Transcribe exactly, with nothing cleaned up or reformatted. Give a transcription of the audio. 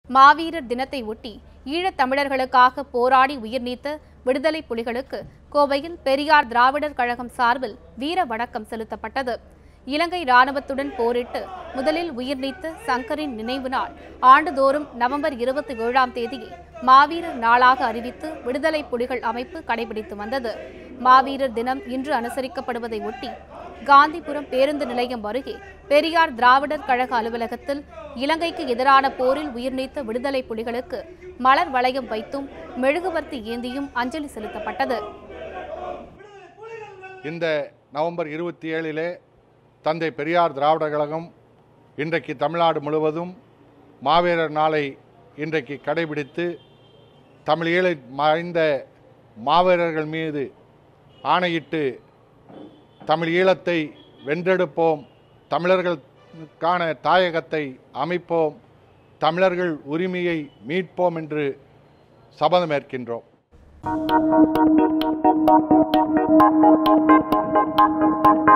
மாவீரர் தினத்தை ஒட்டி ஈழத் தமிழர்களுக்காக போராடி உயிர்நீத்த விடுதலை புலிகளுக்கு கோவையில் பெரியார் திராவிடர் கழகம் சார்பில் வீர வணக்கம் செலுத்தப்பட்டது. இலங்கை இராணுவத்துடன் போரிட்டு முதலில் உயிர்நீத்த சங்கரின் நினைவு நாள் ஆண்டுதோறும் நவம்பர் இருபத்தி ஏழாம் தேதியை மாவீரர் நாளாக அறிவித்து விடுதலை புலிகள் அமைப்பு கடைபிடித்து வந்தது. மாவீரர் தினம் இன்று அனுசரிக்கப்படுவதை ஒட்டி காந்திபுரம் பேருந்து நிலையம் அருகே பெரியார் திராவிடர் கழக அலுவலகத்தில் இலங்கைக்கு எதிரான போரில் உயிர்நீத்த விடுதலை புலிகளுக்கு மலர் வளையம் வைத்தும் மெழுகுவர்த்தி ஏந்தியும் அஞ்சலி செலுத்தப்பட்டது. இந்த நவம்பர் இருபத்தி ஏழிலே தந்தை பெரியார் திராவிடர் கழகம் இன்றைக்கு தமிழ்நாடு முழுவதும் மாவீரர் நாளை இன்றைக்கு கடைபிடித்து தமிழீழ மறைந்த மாவீரர்கள் மீது ஆணையிட்டு தமிழ் ஈழத்தை வென்றெடுப்போம், தமிழர்களுக்கான தாயகத்தை அமைப்போம், தமிழர்கள் உரிமையை மீட்போம் என்று சபதமேற்கின்றோம்.